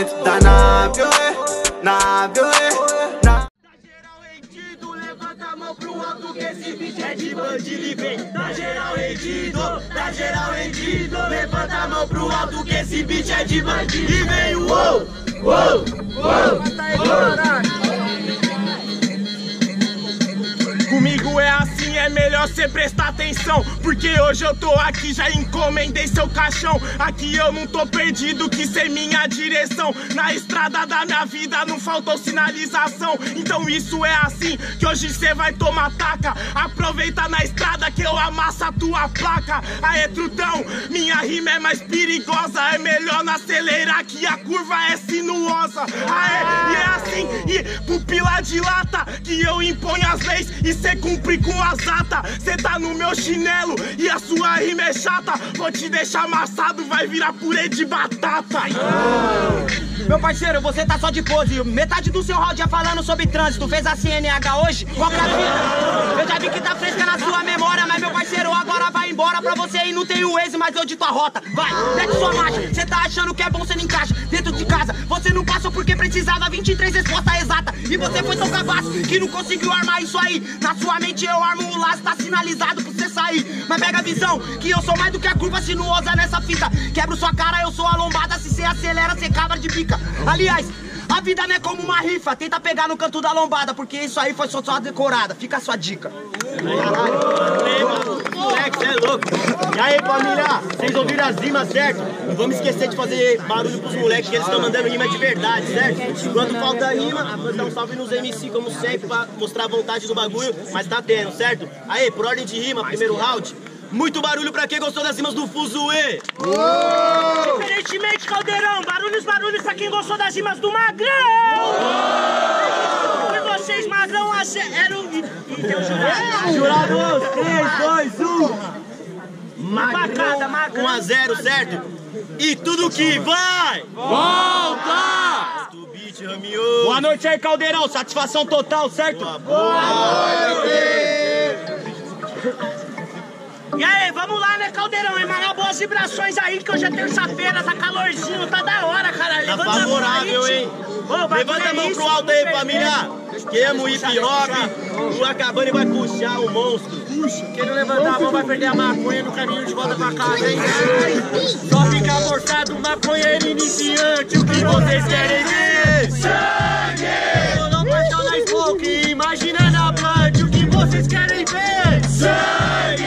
dentro da nave, nave, Tá geral rendido, levanta a mão pro alto que esse bicho é de bandido e vem. Tá geral rendido, levanta a mão pro alto que esse bicho é de bandido e vem. Uou, uou, uou, comigo é assim, é melhor cê prestar atenção, porque hoje eu tô aqui, já encomendei seu caixão. Aqui eu não tô perdido, que cê é minha direção. Na estrada da minha vida não faltou sinalização. Então isso é assim, que hoje cê vai tomar taca. Aproveita na estrada que eu amasso a tua placa. Aê, trutão, minha rima é mais perigosa. É melhor não acelerar que a curva é sinuosa. Aê, e é assim, e pupila de lata, que eu imponho as leis e cê cumpre com as atas. Cê tá no meu chinelo e a sua rima é chata. Vou te deixar amassado, vai virar purê de batata. Meu parceiro, você tá só de pose. Metade do seu round já falando sobre trânsito. Fez a CNH hoje? Qual que é a vida? Eu já vi que tá fresca na sua memória, mas meu parceiro agora vai embora. Pra você aí não tem o Waze, mas eu dito a rota. Vai, mete sua marcha. Cê tá achando que é bom, cê não encaixa dentro de casa. Você não passou porque precisava 23 respostas exatas. E você foi tão cabaço que não conseguiu armar isso aí. Na sua mente eu armo o laço, tá sinalizado pra você sair. Mas pega a visão, que eu sou mais do que a curva sinuosa nessa fita. Quebro sua cara, eu sou a lombada. Se cê acelera, cê cabra de pica. Aliás, a vida não é como uma rifa. Tenta pegar no canto da lombada, porque isso aí foi só decorada. Fica a sua dica. Moleque, cê é louco. E aí, família, vocês ouviram as rimas, certo? Não vamos esquecer de fazer barulho pros moleques, que eles estão mandando rima de verdade, certo? Quando falta rima, nós dá um salve nos MC, como sempre, pra mostrar a vontade do bagulho, mas tá tendo, certo? Aí, por ordem de rima, primeiro round. Muito barulho pra quem gostou das rimas do Fuzuê. Diferentemente, Caldeirão, barulhos pra quem gostou das rimas do Magrão. E vocês, Magrão, eram... E tem o jurado. Jurados, 3, 2, 1. Facada, Magrão. 1 a 0, certo? E tudo que vai... Volta! Do beat, Ramiô. Boa noite aí, Caldeirão. Satisfação total, certo? Boa noite! E aí, vamos lá, né, Caldeirão? Emanar boas vibrações aí, que hoje é terça-feira, tá calorzinho, tá da hora, caralho. Tá Levanta favorável, hein? Levanta a mão pro alto aí, família. Esquema, hip hop. O Acabane vai puxar o monstro. Quem não levantar a mão vai perder a maconha no caminho de volta pra casa, hein? Só fica forçado, maconheiro iniciante. O que vocês querem ver? Sangue! Eu não paixão na smoke, imagina na blunt. O que vocês querem ver? Sangue!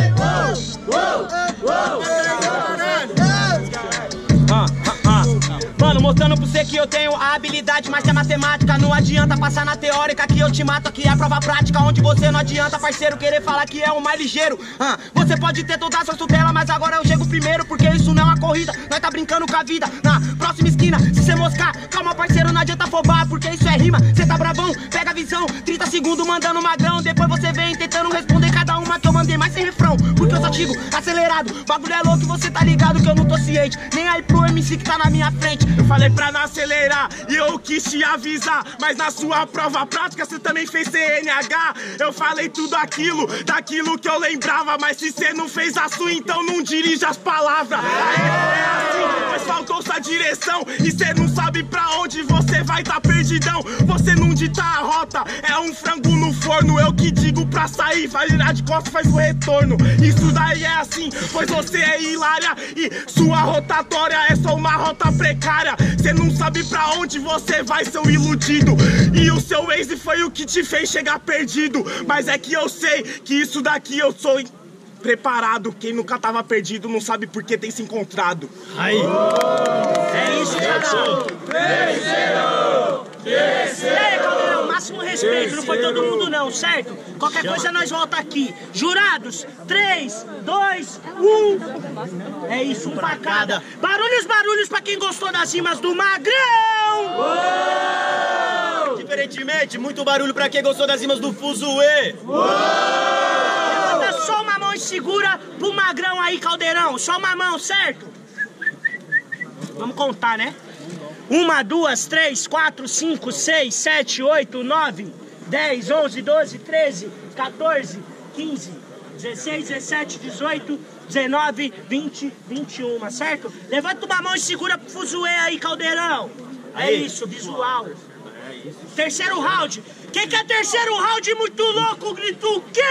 Mano, mostrando pra você que eu tenho a habilidade, mas é matemática. Não adianta passar na teórica que eu te mato. Aqui é a prova prática, onde você não adianta, parceiro, querer falar que é o mais ligeiro. Você pode ter toda a sua tutela, mas agora eu chego primeiro, porque isso não é uma corrida. Nós tá brincando com a vida. Na próxima esquina, se você moscar, calma, parceiro, não adianta afobar, porque isso é rima. Cê tá bravão, pega a visão. 30 segundos mandando Magrão, depois você vem tentando responder cada uma que eu mandei, mais sem refrão, porque eu só digo acelerado. Bagulho é louco, você tá ligado que eu não tô ciente. Nem aí pro MC que tá na minha frente. Eu falei pra não acelerar e eu quis te avisar, mas na sua prova prática você também fez CNH. Eu falei tudo aquilo, daquilo que eu lembrava, mas se você não fez a sua, então não dirija as palavras. É assim, pois faltou sua direção e você não sabe pra onde você vai, tá perdidão. Você não dita a rota, é um frango no forno. Eu que digo pra sair, vai virar de costas, faz o retorno. Isso daí é assim, pois você é hilária e sua rotatória é só uma rota precária. Cê não sabe pra onde você vai, seu iludido. E o seu Waze foi o que te fez chegar perdido. Mas é que eu sei que isso daqui eu sou preparado. Quem nunca tava perdido não sabe por que tem se encontrado. Aí. É isso, cara. E aí, Caldeirão, máximo respeito, não foi todo mundo não, certo? Qualquer coisa nós volta aqui. Jurados, 3, 2, 1. É isso, um pra cada. Barulhos pra quem gostou das rimas do Magrão. Diferentemente, muito barulho pra quem gostou das rimas do Fuzuê. Levanta só uma mão e segura pro Magrão aí, Caldeirão. Só uma mão, certo? Vamos contar, né? 1, 2, 3, 4, 5, 6, 7, 8, 9, 10, 11, 12, 13, 14, 15, 16, 17, 18, 19, 20, 21, certo? Levanta uma mão e segura pro fuzuê aí, Caldeirão. É isso, visual. Terceiro round. Quem quer terceiro round muito louco, grita o quê?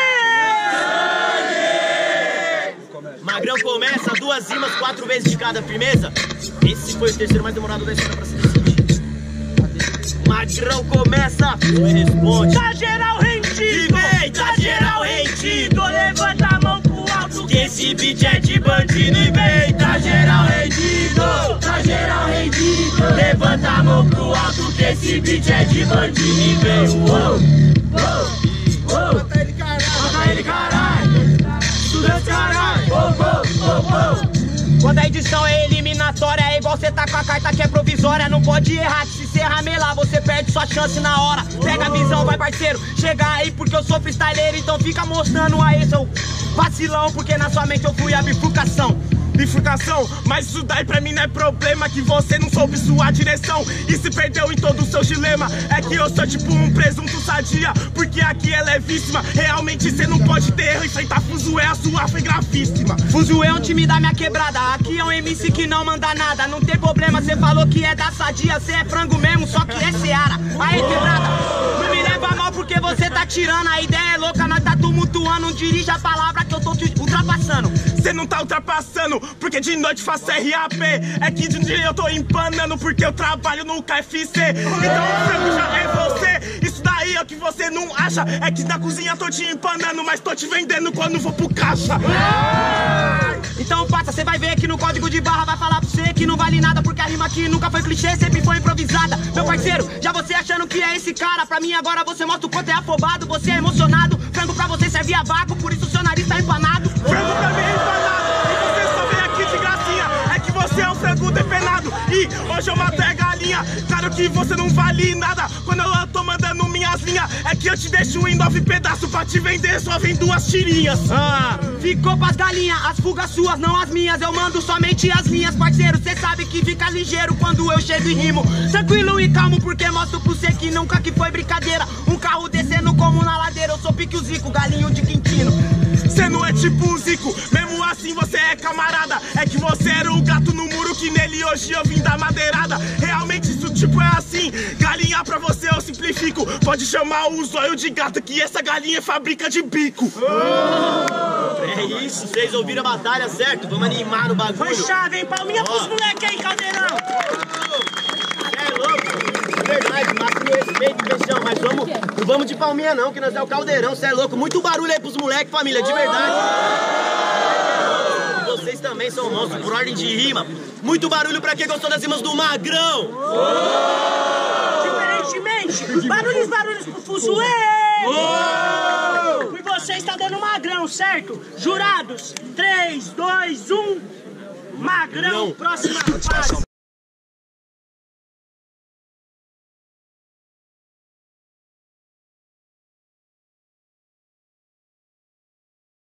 Magrão começa, 2 rimas, 4 vezes de cada firmeza. Esse foi o terceiro mais demorado da história pra se decidir. Magrão começa, e responde. Tá geral rendido, tá geral rendido. Levanta a mão pro alto, Que esse beat é de bandido. E vem, tá geral rendido, tá geral rendido. Levanta a mão pro alto, que esse beat é de bandido. E vem, uou, uou, uou. Mata ele, caralho. Estudante, caralho. Quando a edição é eliminatória, é igual cê tá com a carta que é provisória. Não pode errar, que se cê ramelar, você perde sua chance na hora. Pega a visão, vai parceiro, chega aí porque eu sou freestyleiro. Então fica mostrando aí seu vacilão, porque na sua mente eu fui a bifurcação. Bifurcação, mas isso daí pra mim não é problema. Que você não soube sua direção e se perdeu em todo o seu dilema. É que eu sou tipo um presunto sadia, porque aqui é levíssima. Realmente cê não pode ter erro, enfrentar fuzuê, a sua foi gravíssima. Fuzuê é um time da minha quebrada, aqui é um MC que não manda nada. Não tem problema, cê falou que é da sadia, cê é frango mesmo, só que é Seara. Aí quebrada, não me leva mal porque você tá tirando. A ideia é louca, nós tá tumultuando. Não dirija a palavra que eu tô te ultrapassando. Cê não tá ultrapassando, porque de noite faço RAP. É que de dia eu tô empanando, porque eu trabalho no KFC. Então o frango já é você. Isso daí é o que você não acha. É que na cozinha tô te empanando, mas tô te vendendo quando vou pro caixa. Então passa, cê vai ver que no código de barra vai falar pra você que não vale nada, porque a rima aqui nunca foi clichê, sempre foi improvisada. Meu parceiro, já você achando que é esse cara, pra mim agora você mostra o quanto é afobado. Você é emocionado, frango pra você serve a vácuo, por isso o seu nariz tá empanado. Frango pra mim é empanado, e você só vem aqui de gracinha. É que você é um frango depenado, e hoje eu matei a galinha. Claro que você não vale nada, quando eu tô mandando minhas linhas. É que eu te deixo em 9 pedaços, pra te vender só vem 2 tirinhas. Ficou pras galinhas, as fugas suas, não as minhas. Eu mando somente as linhas, parceiro. Cê sabe que fica ligeiro quando eu chego e rimo. Tranquilo e calmo, porque mostro pro cê que nunca que foi brincadeira. Um carro descendo como na ladeira, eu sou pique o Zico, galinho de Quintino. Cê não é tipo o Zico, mesmo assim você é camarada. É que você era o gato no muro, que nele hoje eu vim da madeirada. Realmente isso tipo é assim, galinha pra você eu simplifico. Pode chamar o zóio de gato, que essa galinha é fábrica de bico. É isso, vocês ouviram a batalha, certo? Vamos animar no bagulho. Foi chave, hein? Palminha pros moleque aí, Caldeirão. É louco, é verdade, máximo respeito, beijão. Mas não vamos de palminha não, que nós é o Caldeirão, cê é louco. Muito barulho aí pros moleques, família, de verdade. Vocês também são monstros, por ordem de rima. Muito barulho pra quem gostou das rimas do Magrão. Diferentemente, barulhos pro fuzuê. E você está dando Magrão, certo? Jurados, 3, 2, 1. Magrão, próxima fase.